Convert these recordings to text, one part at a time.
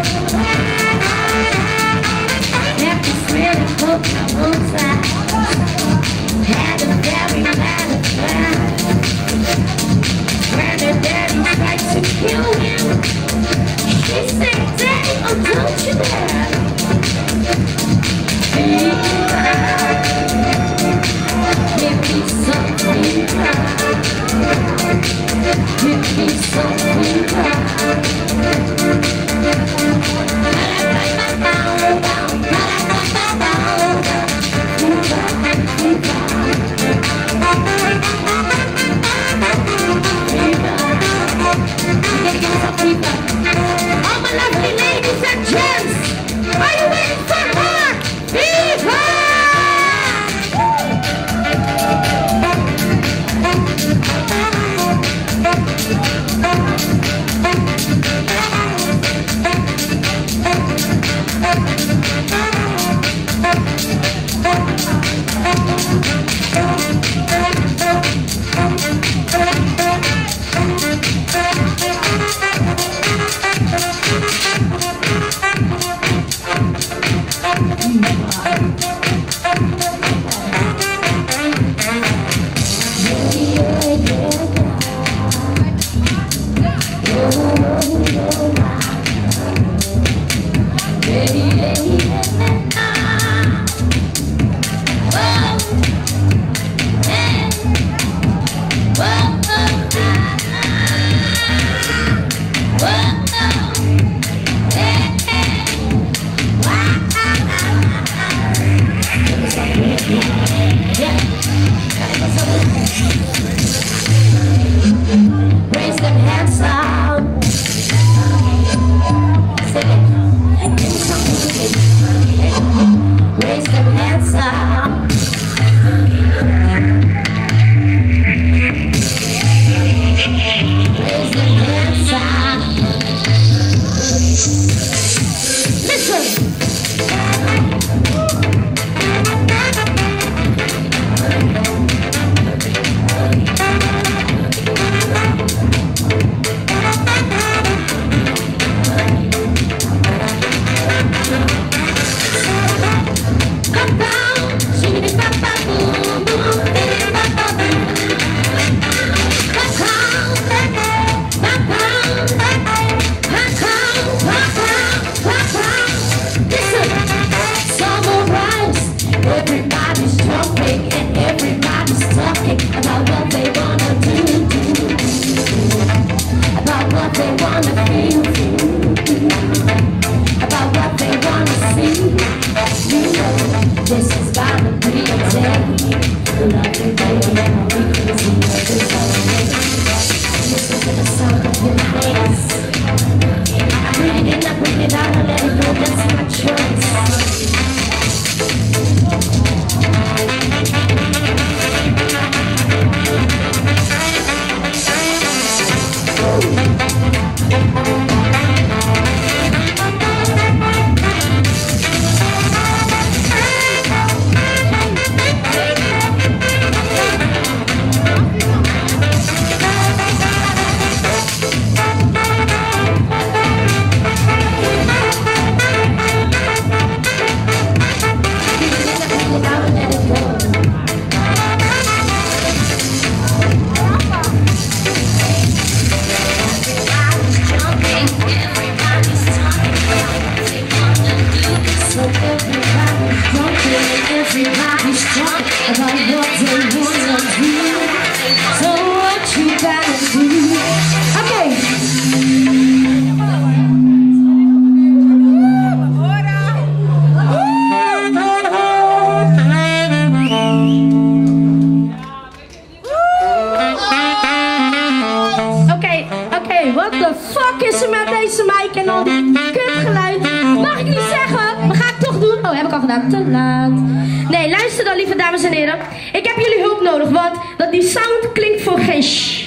Te laat. Nee, luister dan, lieve dames en heren. Ik heb jullie hulp nodig, want dat die sound klinkt voor geen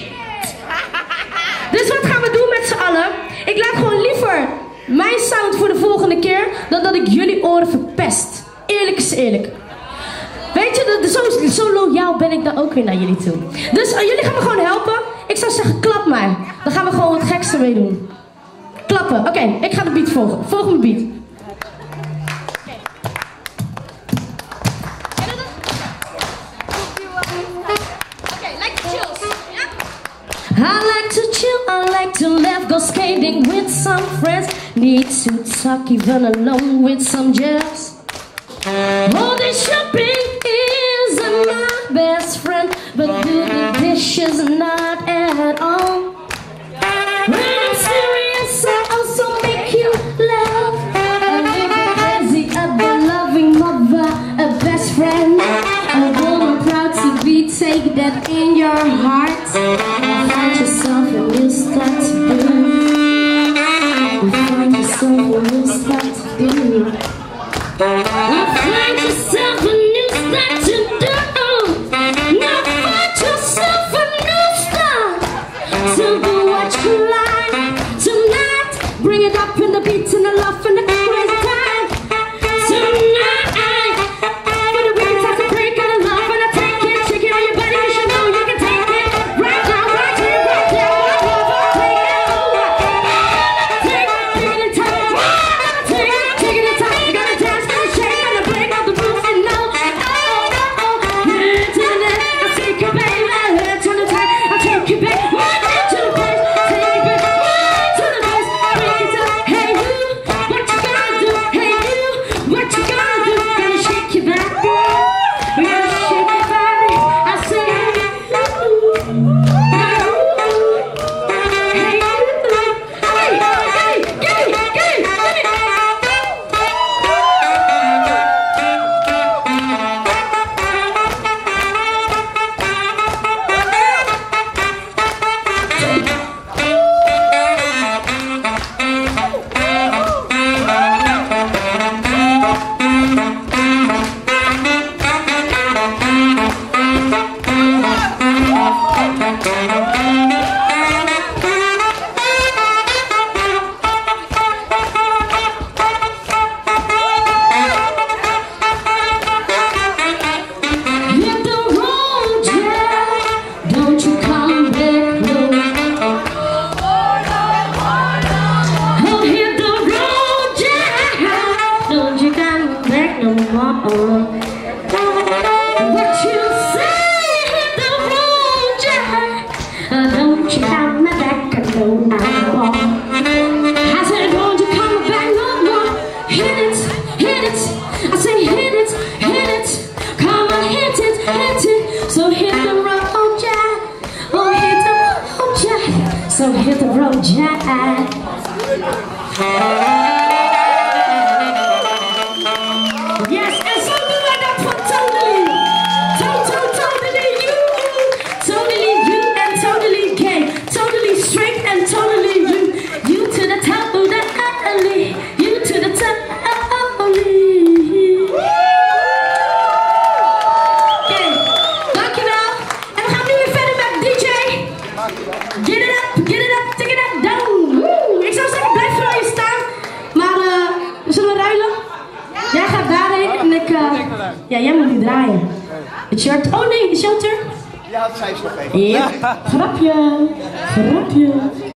Dus wat gaan we doen met z'n allen? Ik laat gewoon liever mijn sound voor de volgende keer dan dat ik jullie oren verpest. Eerlijk is eerlijk. Weet je, zo loyaal ben ik dan ook weer naar jullie toe. Dus jullie gaan me gewoon helpen. Ik zou zeggen, klap maar. Dan gaan we gewoon wat gekste mee doen. Klap. klappen. Oké, ik ga de beat volgen. Volg mijn beat. I like to chill, I like to laugh, go skating with some friends. Need to talk even alone with some gels. Oh, the shopping is my best friend, but do the dishes not at all. When I'm serious, I also make you laugh. A little crazy, a loving mother, a best friend, a woman proud to be. Take that in your heart. Find yourself a new start to do. Find yourself a new start to do. Find yourself a new start to do. Now find yourself a new start to do what you like tonight. Bring it up in the beats and the love and the crazy time tonight. For the real time to break and the love and I take it, shake it on your body 'cause you know you can take it. Right now, right here, right there, right over, take it over. Take it time, take it time. You gotta dance, gotta shake, gotta break out the rules and know. Head to the left, I take you back. Head to the right, I take you back. One to the place, take you back. One to the place, break it down. Hey you, what you gonna do? Hey you, what you gonna do? Gotta shake your body, we gotta shake your body. I say hey you, hey you, hit the road, Jack. Don't you come back, no. Oh, hit the road, Jack. Don't you come back no more. What you say? Hit the road, Jack. Don't you come back no more. I said, don't you come back no more. Hit it, hit it. I say, hit it, hit it. Come on, hit it, hit it. So hit the road, Jack. Oh, hit the road, Jack. So hit the road, Jack. Yes, and something like that for totally. Totally you. Totally you and totally gay. Totally straight and totally you. You to the top of the alley. You to the top alley. Oké, dankjewel. En we gaan nu weer verder met DJ. Get it up, take it up, down. Woe. Ik zou zeggen, blijf vooral hier staan. Maar zullen we ruilen? Jij gaat daarheen en ik... ja, jij moet nu draaien. Het shirt. Oh nee, de shelter. Ja, het zei ze nog even. Ja, grapje.